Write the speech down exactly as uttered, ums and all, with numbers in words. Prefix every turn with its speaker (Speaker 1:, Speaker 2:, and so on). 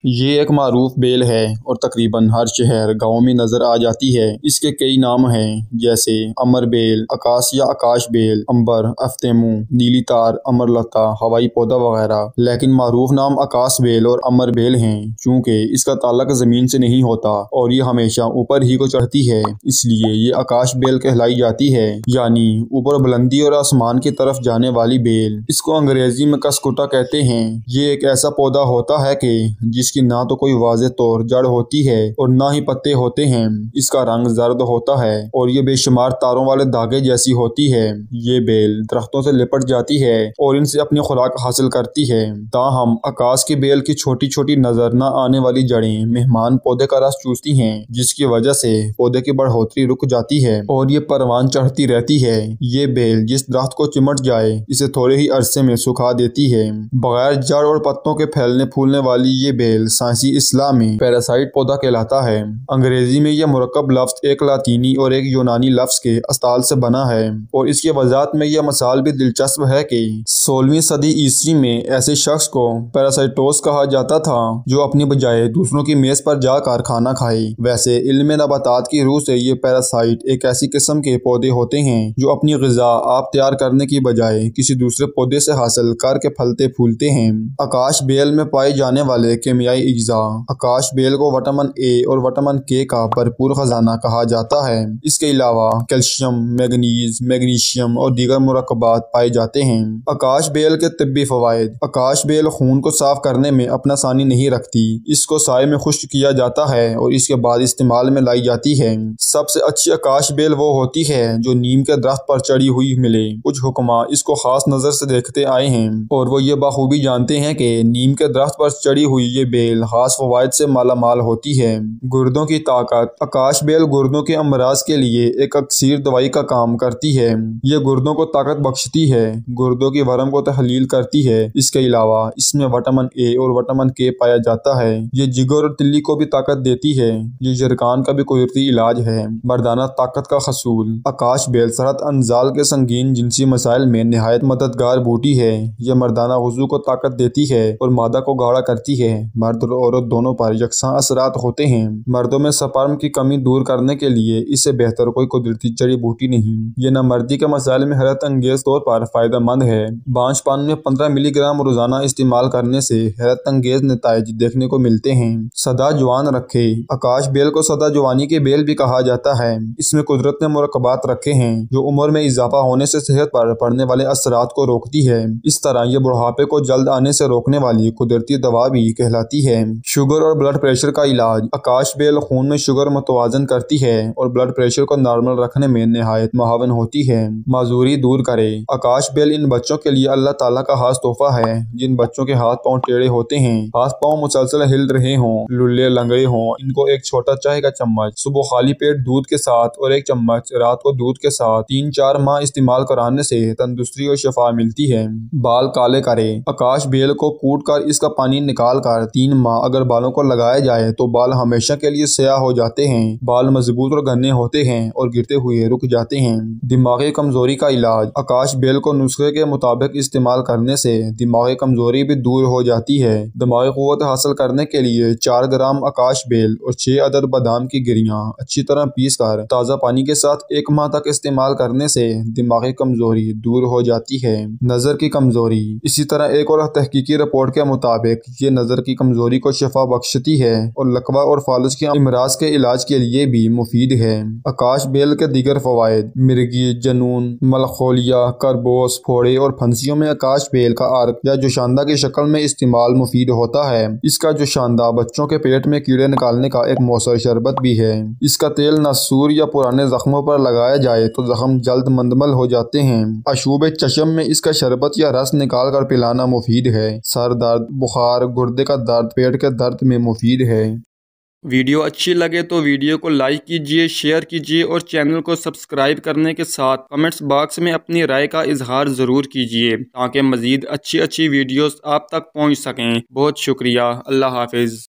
Speaker 1: یہ ایک معروف بیل ہے اور تقریباً ہر شہر گاؤں میں نظر آ جاتی ہے۔ اس کے کئی نام ہیں جیسے امر بیل، آکاش یا آکاش بیل، امبر، افتیمو، نیلی تار، امر لتا، ہوائی پودا وغیرہ، لیکن معروف نام آکاش بیل اور امر بیل ہیں چونکہ اس کا تعلق زمین سے نہیں ہوتا اور یہ ہمیشہ اوپر ہی کو چڑھتی ہے، اس لیے یہ آکاش بیل کہلائی جاتی ہے، یعنی اوپر بلندی اور آسمان کی طرف جانے والی بیل۔ اس کو انگریزی میں کسکوٹا کہتے ہیں۔ یہ ایک ایسا پودا ہوتا ہے کہ جس کی نہ تو کوئی واضح طور جڑ ہوتی ہے اور نہ ہی پتے ہوتے ہیں۔ اس کا رنگ زرد ہوتا ہے اور یہ بے شمار تاروں والے دھاگے جیسی ہوتی ہے۔ یہ بیل درختوں سے لپٹ جاتی ہے اور ان سے اپنی خوراک حاصل کرتی ہے۔ تاہم آکاش کی بیل کی چھوٹی چھوٹی نظر نہ آنے والی جڑیں مہمان پودے کا رس چوستی ہیں، جس کی وجہ سے پودے کی بڑھوتری رک جاتی ہے اور یہ پروان چڑھتی رہتی ہے۔ یہ بیل جس درخت کو چمٹ جائے اسے تھوڑے ہی عرصے میں سکھا دیتی ہے۔ بغیر جڑ اور پتوں کے پھیلنے پھولنے والی یہ بیل سائنسی اصطلاح میں پیراسائٹ پودا کہلاتا ہے۔ انگریزی میں یہ مرکب لفظ ایک لاطینی اور ایک یونانی لفظ کے استال سے بنا ہے اور اس کی وضاحت میں یہ مثال بھی دلچسپ ہے کہ سولہویں صدی عیسوی میں ایسے شخص کو پیراسائٹوس کہا جاتا تھا جو اپنی بجائے دوسروں کی میز پر جا کر کھانا کھائے۔ ویسے علم نباتات کی روح سے یہ پیراسائٹ ایک ایسی قسم کے پودے ہوتے ہیں جو اپنی غذا آپ تیار کرنے کی بجائے کسی دوسرے پودے سے حاصل کر کے پھلتے پھولتے ہیں۔ آکاش بیل میں پائے جانے والے کیمیائی اجزاء آکاش بیل کو وٹامن اے اور وٹامن کے کا بھرپور خزانہ کہا جاتا ہے۔ اس کے علاوہ کیلشیم، مینگنیز، میگنیشیم اور دیگر مرکبات پائے جاتے ہیں۔ آکاش بیل کے طبی فوائد۔ آکاش بیل خون کو صاف کرنے میں اپنا ثانی نہیں رکھتی۔ اس کو سائے میں خشک کیا جاتا ہے اور اس کے بعد استعمال میں لائی جاتی ہے۔ سب سے اچھی آکاش بیل وہ ہوتی ہے جو نیم کے درخت پر چڑھی ہوئی ملے۔ کچھ حکماء اس کو خاص نظر سے دیکھتے آئے ہیں اور وہ یہ بخوبی جانتے ہیں کہ نیم کے درخت پر چڑھی ہوئی یہ بیل خاص فوائد سے مالا مال ہوتی ہے۔ گردوں کی طاقت۔ آکاش بیل گردوں کے امراض کے لیے ایک اکسیر دوائی کا کام کرتی ہے۔ یہ گردوں کو طاقت بخشتی ہے، گردوں کی ورم کو تحلیل کرتی ہے۔ اس کے علاوہ اس میں وٹامن اے اور وٹامن کے پایا جاتا ہے۔ یہ جگر اور تلی کو بھی طاقت دیتی ہے۔ یہ جرکان کا بھی قدرتی علاج ہے۔ مردانہ طاقت کا حصول۔ آکاش بیل صحت انزال کے سنگین جنسی مسائل میں نہایت مددگار بوٹی ہے۔ یہ مردانہ وضو کو طاقت دیتی ہے اور مادہ کو گاڑھا کرتی ہے۔ مرد اور عورت دونوں پر یکساں اثرات ہوتے ہیں۔ مردوں میں سپرم کی کمی دور کرنے کے لیے اس سے بہتر کوئی قدرتی جڑی بوٹی نہیں۔ یہ نامردی کے مسائل میں حیرت انگیز طور پر فائدہ مند ہے۔ بانجھ پان میں پندرہ ملی گرام روزانہ استعمال کرنے سے حیرت انگیز نتائج دیکھنے کو ملتے ہیں۔ سدا جوان رکھے۔ آکاش بیل کو سدا جوانی کی بیل بھی کہا جاتا ہے۔ اس میں قدرت نے مرکبات رکھے ہیں جو عمر میں اضافہ ہونے سے صحت پر پڑنے والے اثرات کو روکتی ہے۔ اس طرح یہ بڑھاپے کو جلد آنے سے روکنے والی قدرتی دوا بھی کہلاتی ہے۔ شوگر اور بلڈ پریشر کا علاج۔ آکاش بیل خون میں شوگر متوازن کرتی ہے اور بلڈ پریشر کو نارمل رکھنے میں نہایت معاون ہوتی ہے۔ معذوری دور کرے۔ آکاش بیل ان بچوں کے لیے اللہ تعالیٰ کا خاص تحفہ ہے جن بچوں کے ہاتھ پاؤں ٹیڑھے ہوتے ہیں، ہاتھ پاؤں مسلسل ہل رہے ہوں، للے لنگڑے ہوں۔ ان کو ایک چھوٹا چائے کا چمچ صبح خالی پیٹ دودھ کے ساتھ اور ایک چمچ رات کو دودھ کے ساتھ تین چار ماہ استعمال کرانے سے تندرستی اور شفا ملتی ہے۔ بال کالے کرے۔ آکاش بیل کو کوٹ کر اس کا پانی نکال کر تین ماہ اگر بالوں کو لگایا جائے تو بال ہمیشہ کے لیے سیاہ ہو جاتے ہیں۔ بال مضبوط اور گھنے ہوتے ہیں اور گرتے ہوئے رک جاتے ہیں۔ دماغی کمزوری کا علاج۔ آکاش بیل کو نسخے کے مطابق استعمال کرنے سے دماغی کمزوری بھی دور ہو جاتی ہے۔ دماغی قوت حاصل کرنے کے لیے چار گرام آکاش بیل اور چھ عدد بادام کی گریاں اچھی طرح پیس کر تازہ پانی کے ساتھ ایک ماہ تک استعمال کرنے سے دماغی کمزوری دور ہو جاتی ہے۔ نظر کی کمزوری۔ اسی طرح ایک اور تحقیقی رپورٹ کے مطابق یہ نظر کی کمزوری کو شفا بخشتی ہے اور لکوہ اور فالج کے امراض کے علاج کے لیے بھی مفید ہے۔ آکاش بیل کے دیگر فوائد۔ مرگی، جنون، ملخولیا، کربوس، پھوڑے اور پھنسیوں میں آکاش بیل کا عرق یا جوشاندہ کی شکل میں استعمال مفید ہوتا ہے۔ اس کا جوشاندہ بچوں کے پیٹ میں کیڑے نکالنے کا ایک مؤثر شربت بھی ہے۔ اس کا تیل ناسور یا پرانے زخموں پر لگایا جائے تو زخم جلد مندمل ہو جاتے ہیں۔ آشوب چشم میں اس کا شربت یا رس نکال کر پلانا مفید ہے۔ سر درد، بخار، گردے کا درد، پیٹ کے درد میں مفید ہے۔
Speaker 2: ویڈیو اچھی لگے تو ویڈیو کو لائک کیجئے، شیئر کیجئے اور چینل کو سبسکرائب کرنے کے ساتھ کمنٹس باکس میں اپنی رائے کا اظہار ضرور کیجئے تاکہ مزید اچھی اچھی ویڈیوز آپ تک پہنچ سکیں۔ بہت شکریہ۔ اللہ حافظ۔